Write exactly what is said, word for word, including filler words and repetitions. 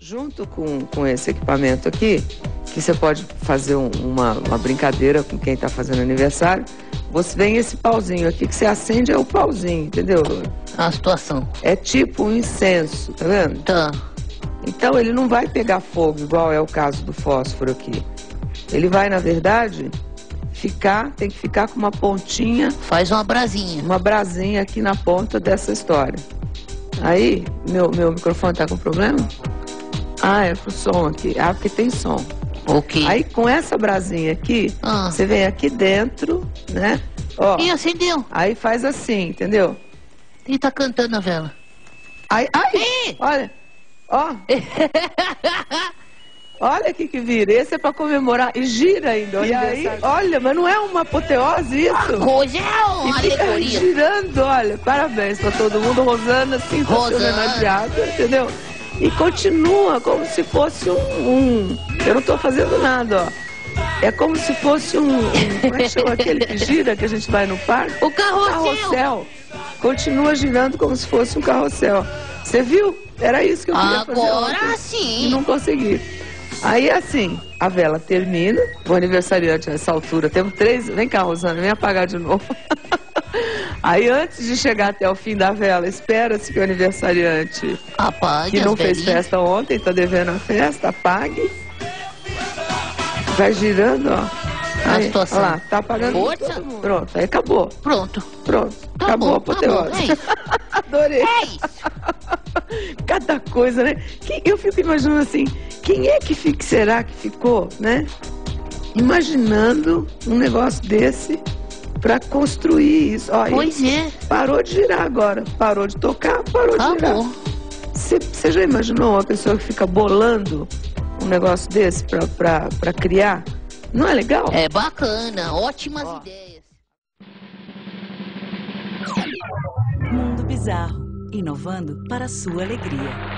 Junto com, com esse equipamento aqui, que você pode fazer um, uma, uma brincadeira com quem está fazendo aniversário, você vem esse pauzinho aqui que você acende, é o pauzinho, entendeu? A situação. É tipo um incenso, tá vendo? Tá. Então ele não vai pegar fogo, igual é o caso do fósforo aqui. Ele vai, na verdade, ficar, tem que ficar com uma pontinha... Faz uma brasinha. Uma brasinha aqui na ponta dessa história. Aí, meu, meu microfone tá com problema? Ah, é pro som aqui. Ah, porque tem som. Ok. Aí, com essa brasinha aqui, Ah. você vem aqui dentro, né? Ó. E acendeu. Aí faz assim, entendeu? Quem tá cantando a vela? Aí, ai, Ih! olha, ó. Olha aqui que vira. Esse é pra comemorar. E gira ainda. E aí, olha, mas não é uma apoteose isso? Hoje é uma E fica alegoria. girando, olha. Parabéns pra todo mundo. Rosana, assim, tá sendo Rosana. homenageada, entendeu? E continua como se fosse um, um... Eu não tô fazendo nada, ó. É como se fosse um... um como é que chama aquele que gira, que a gente vai no parque? O carrossel. Carrossel. Continua girando como se fosse um carrossel. Você viu? Era isso que eu queria fazer Agora ontem. sim. E não consegui. Aí, assim, a vela termina. O aniversariante nessa altura, temos três... Vem cá, Rosana, vem apagar de novo. Aí, antes de chegar até o fim da vela, espera-se que o aniversariante... Apague que não as fez velinhas. festa ontem, tá devendo a festa, apague. Vai girando, ó. A Aí, situação. olha lá, tá apagando Força. todo mundo. Pronto, aí acabou. Pronto. Pronto, Tá acabou bom, a apoteose. tá bom, é isso. Adorei. É isso. Cada coisa, né? Quem- eu fico imaginando assim, quem é que fica, será que ficou, né? Imaginando um negócio desse pra construir isso. Ó, Pois e é. parou de girar agora. Parou de tocar, parou de girar. Acabou. Você já imaginou uma pessoa que fica bolando um negócio desse pra, pra, pra criar? Não é legal? É bacana. Ótimas Ó. ideias. Mundo Bizarro, inovando para a sua alegria.